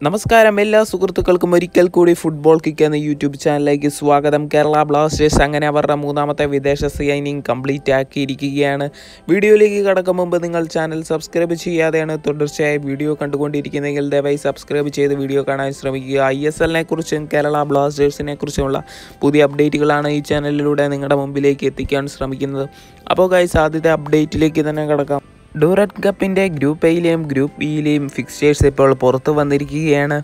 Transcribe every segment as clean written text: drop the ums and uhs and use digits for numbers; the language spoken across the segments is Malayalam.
നമസ്കാരം എല്ലാ സുഹൃത്തുക്കൾക്കും ഒരിക്കൽ കൂടി ഫുട്ബോൾ കിക്ക് എന്ന യൂട്യൂബ് ചാനലിലേക്ക് സ്വാഗതം. കേരള ബ്ലാസ്റ്റേഴ്സ് അങ്ങനെ അവരുടെ മൂന്നാമത്തെ വിദേശ സൈനിങ് കംപ്ലീറ്റ് ആക്കിയിരിക്കുകയാണ്. വീഡിയോയിലേക്ക് കടക്കും മുമ്പ് നിങ്ങൾ ചാനൽ സബ്സ്ക്രൈബ് ചെയ്യാതെയാണ് തുടർച്ചയായി വീഡിയോ കണ്ടുകൊണ്ടിരിക്കുന്നതെങ്കിൽ ദയവായി സബ്സ്ക്രൈബ് ചെയ്ത് വീഡിയോ കാണാൻ ശ്രമിക്കുക. ISL കുറിച്ചും കേരള ബ്ലാസ്റ്റേഴ്സിനെ കുറിച്ചുമുള്ള പുതിയ അപ്ഡേറ്റുകളാണ് ഈ ചാനലിലൂടെ നിങ്ങളുടെ മുമ്പിലേക്ക് എത്തിക്കാൻ ശ്രമിക്കുന്നത്. അപ്പോൾ ഗൈസ്, ആദ്യത്തെ അപ്ഡേറ്റിലേക്ക് തന്നെ കടക്കാം. ഡൂററ്റ് കപ്പിൻ്റെ ഗ്രൂപ്പ് എയിലെയും ഗ്രൂപ്പ് ബിയിലെയും ഫിക്സ്റ്റേഴ്സ് ഇപ്പോൾ പുറത്തു വന്നിരിക്കുകയാണ്.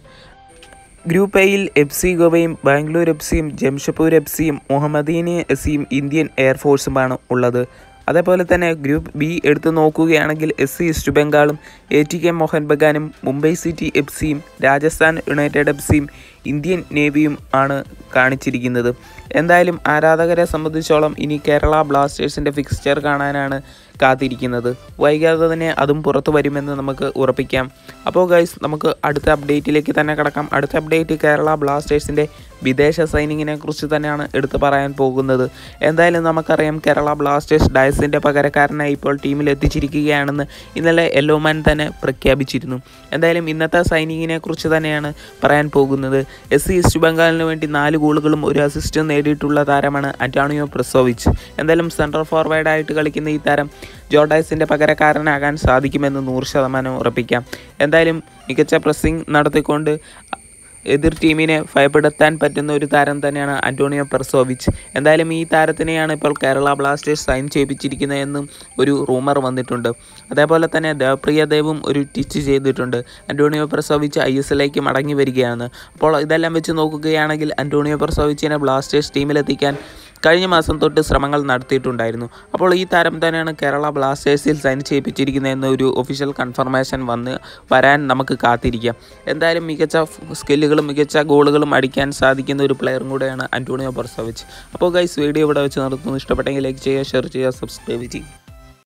ഗ്രൂപ്പ് എയിൽ FC ഗോവയും ബാംഗ്ലൂർ FCയും ജംഷഡ്പൂർ FCയും മുഹമ്മദീനി SCയും ഇന്ത്യൻ എയർഫോഴ്സുമാണ് ഉള്ളത്. അതേപോലെ തന്നെ ഗ്രൂപ്പ് ബി എടുത്തു നോക്കുകയാണെങ്കിൽ SC ഈസ്റ്റ് ബംഗാളും ATK മോഹൻ ബഗാനും മുംബൈ സിറ്റി FCയും രാജസ്ഥാൻ യുണൈറ്റഡ് FCയും ഇന്ത്യൻ നേവിയും ആണ് കാണിച്ചിരിക്കുന്നത്. എന്തായാലും ആരാധകരെ സംബന്ധിച്ചോളം ഇനി കേരള ബ്ലാസ്റ്റേഴ്സിൻ്റെ ഫിക്സ്ചർ കാണാനാണ് കാത്തിരിക്കുന്നത്. വൈകാതെ തന്നെ അതും പുറത്തു വരുമെന്ന് നമുക്ക് ഉറപ്പിക്കാം. അപ്പോൾ ഗൈസ്, നമുക്ക് അടുത്ത അപ്ഡേറ്റിലേക്ക് തന്നെ കടക്കാം. അടുത്ത അപ്ഡേറ്റ് കേരള ബ്ലാസ്റ്റേഴ്സിൻ്റെ വിദേശ സൈനിങ്ങിനെ കുറിച്ച് തന്നെയാണ് എടുത്തു പറയാൻ പോകുന്നത്. എന്തായാലും നമുക്കറിയാം, കേരള ബ്ലാസ്റ്റേഴ്സ് ഡയസിൻ്റെ പകരക്കാരനായി ഇപ്പോൾ ടീമിൽ എത്തിച്ചിരിക്കുകയാണെന്ന് ഇന്നലെ യെല്ലോമാൻ തന്നെ പ്രഖ്യാപിച്ചിരുന്നു. എന്തായാലും ഇന്നത്തെ സൈനിങ്ങിനെ കുറിച്ച് തന്നെയാണ് പറയാൻ പോകുന്നത്. SC ഈസ്റ്റ് ബംഗാളിന് വേണ്ടി 4 ഗോളുകളും 1 അസിസ്റ്റും നേടിയിട്ടുള്ള താരമാണ് അന്റോണിയോ പ്രസോവിച്ച്. എന്തായാലും സെൻട്രൽ ഫോർവേഡായിട്ട് കളിക്കുന്ന ഈ താരം ജോർഡൈസിൻ്റെ പകരക്കാരനാകാൻ സാധിക്കുമെന്ന് 100% ഉറപ്പിക്കാം. എന്തായാലും മികച്ച പ്രസ്സിംഗ് നടത്തിക്കൊണ്ട് എതിർ ടീമിനെ ഭയപ്പെടുത്താൻ പറ്റുന്ന ഒരു താരം തന്നെയാണ് അന്റോണിയോ പ്രസോവിച്ച്. എന്തായാലും ഈ താരത്തിനെയാണ് ഇപ്പോൾ കേരള ബ്ലാസ്റ്റേഴ്സ് സൈൻ ചെയ്യിപ്പിച്ചിരിക്കുന്നതെന്നും ഒരു റൂമർ വന്നിട്ടുണ്ട്. അതേപോലെ തന്നെ ദേവും ഒരു ടിച്ച് ചെയ്തിട്ടുണ്ട്. അന്റോണിയോ പ്രസോവിച്ച് ISL മടങ്ങി വരികയാണ്. അപ്പോൾ ഇതെല്ലാം വെച്ച് നോക്കുകയാണെങ്കിൽ അന്റോണിയോ പ്രസോവിച്ചിനെ ബ്ലാസ്റ്റേഴ്സ് ടീമിലെത്തിക്കാൻ കഴിഞ്ഞ മാസം തൊട്ട് ശ്രമങ്ങൾ നടത്തിയിട്ടുണ്ടായിരുന്നു. അപ്പോൾ ഈ താരം തന്നെയാണ് കേരള ബ്ലാസ്റ്റേഴ്സിൽ സൈൻ ചെയ്യിപ്പിച്ചിരിക്കുന്നതെന്ന് ഒരു ഒഫീഷ്യൽ കൺഫർമേഷൻ വരാൻ നമുക്ക് കാത്തിരിക്കാം. എന്തായാലും മികച്ച സ്കില്ലുകളും മികച്ച ഗോളുകളും അടിക്കാൻ സാധിക്കുന്ന ഒരു പ്ലെയറും കൂടെയാണ് അന്റോണിയോ പ്രസോവിച്ച്. അപ്പോൾ ഗൈസ്, വീഡിയോ ഇവിടെ വെച്ച് നിർത്തുന്നു. ഇഷ്ടപ്പെട്ടെങ്കിൽ ലൈക്ക് ചെയ്യുക, ഷെയർ ചെയ്യുക, സബ്സ്ക്രൈബ് ചെയ്യുക.